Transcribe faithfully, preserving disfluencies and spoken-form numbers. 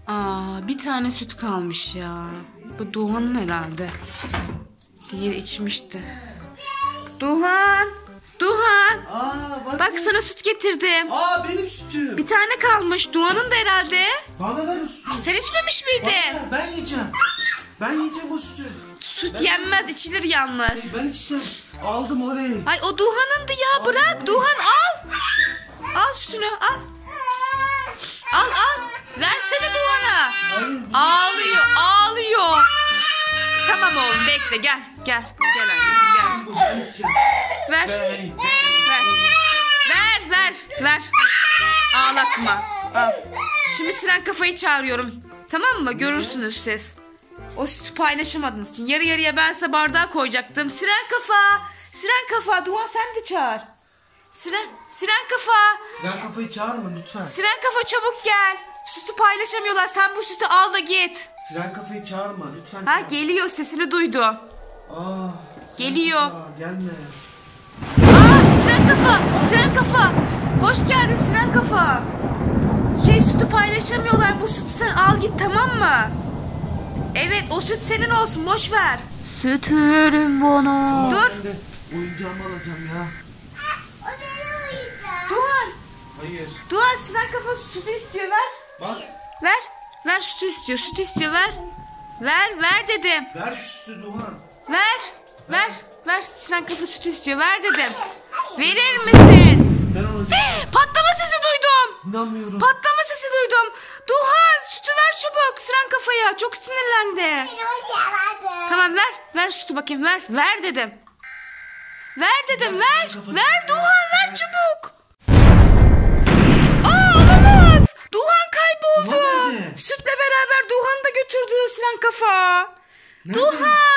Aa, bir tane süt kalmış ya. Bu Duhan'ın herhalde. Diğeri içmişti. Duhan! Duhan! Aa, bak, Bak sana süt getirdim. Aa, benim sütüm. Bir tane kalmış. Duhan'ın da herhalde. Bana ver o sütü. Sen içmemiş miydin? Bana ver, ben yiyeceğim. Ben yiyeceğim o sütü. Süt Ben- yenmez, içilir yalnız. Ben içeceğim. Aldım oley. Ay o Duhan'ındı ya, bırak. Duhan al. Al sütünü, al. Al al. Versene Duhan'a. Hayır. Ağlıyor, ağlıyor. Tamam oğlum, bekle, gel. Gel, gel annem, gel. Ben içeceğim. Ver, Ben, ver. Ver, ver, ver. Ağlatma. Al. Şimdi Siren Kafa'yı çağırıyorum. Tamam mı? Görürsünüz siz. O sütü paylaşamadığınız için. Yarı yarıya ben size bardağa koyacaktım. Siren Kafa. Siren Kafa. Duhan sen de çağır. Siren, Siren Kafa. Siren Kafayı çağırma lütfen. Siren Kafa çabuk gel. Sütü paylaşamıyorlar. Sen bu sütü al da git. Siren Kafayı çağırma lütfen. Ha çağırma. geliyor, sesini duydum. Aa, Siren Geliyor. Kafa, gelme. Aa, Siren Kafa. Siren Kafa. Hoş geldin Siren Kafa. Şey, sütü paylaşamıyorlar. Bu sütü sen al git, tamam mı? Evet, o süt senin olsun, boş ver. Süt verin bana. Dur. Ben de oyuncağımı alacağım ya. O benim oyuncağım. Duhan. Hayır. Duhan, Siren Kafa sütü istiyor, ver. Bak, Ver. Ver, sütü istiyor, sütü istiyor, ver. Ver, ver dedim. ver şu sütü Duhan. Ver. Ver. Ver, Siren Kafa sütü istiyor, ver dedim. Verir misin? Ben alacağım. Patlama sesi duydum. İnanmıyorum. Patlama sesi duydum. Duhan, sütü ver çabuk Siren Kafa'ya. Çok sinirlendi. Benim oyuncağım. Tamam, ver. Ver sütü bakayım, ver. Ver dedim. Ver dedim, Ver ver. Siren Kafa'yı. Ver Duhan, ver çabuk. Aa, olamaz. Duhan kayboldu. Duhan nerede? Sütle beraber Duhan'ı da götürdü Siren Kafa. Nerede? Duhan.